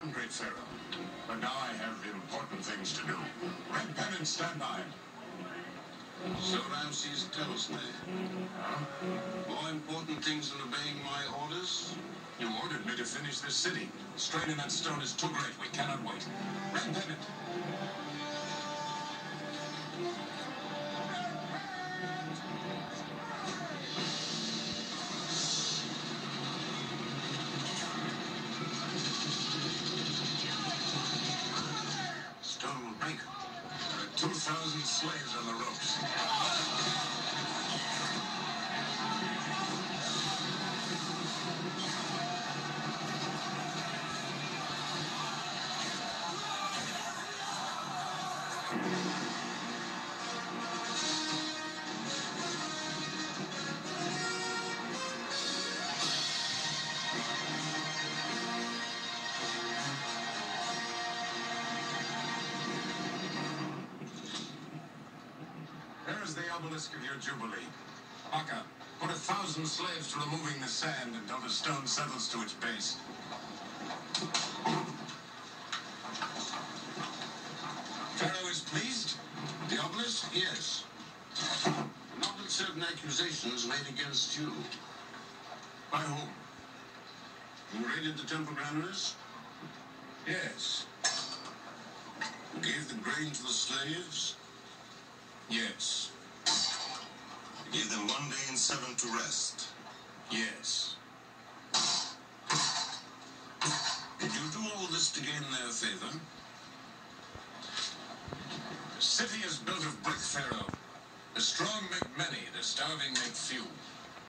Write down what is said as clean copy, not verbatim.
Great Pharaoh, but now I have important things to do. Red Pennant, stand by. So Ramses tells me. More important things than obeying my orders? You ordered me to finish this city. The strain in that stone is too great. We cannot wait. Red Pennant. Stone will break. There are 2,000 slaves on the ropes. There is the obelisk of your jubilee. Aka, put 1,000 slaves to removing the sand until the stone settles to its base. Pharaoh is pleased? The obelisk? Yes. Not with certain accusations made against you. By whom? You raided the temple granaries? Yes. You gave the grain to the slaves? Yes. You gave them 1 day and 7 to rest? Yes. Did you do all this to gain their favor? The city is built of brick, Pharaoh. The strong make many, the starving make few.